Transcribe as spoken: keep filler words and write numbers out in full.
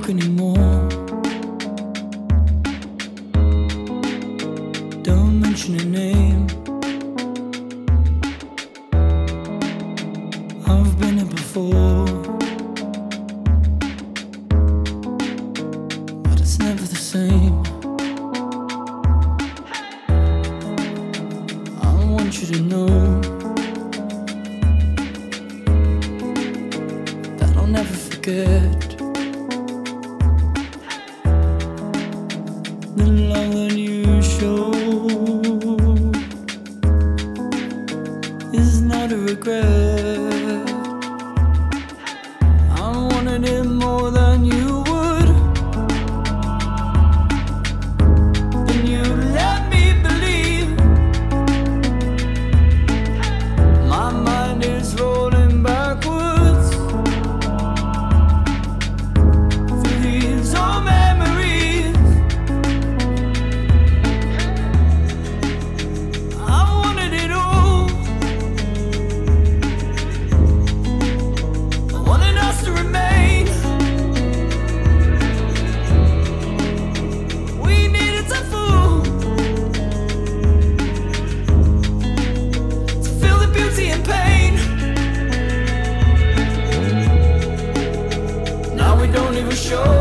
talk anymore. Don't mention your name. I've been here before, but it's never the same. I want you to know that I'll never forget the love that you showed. Is not a regret. I wanted it more than you would, and you let me believe. My mind is rolling backwards through these old memories. I wanted it all. I wanted us to remain. We needed to fool to feel the beauty and pain. Now we don't even show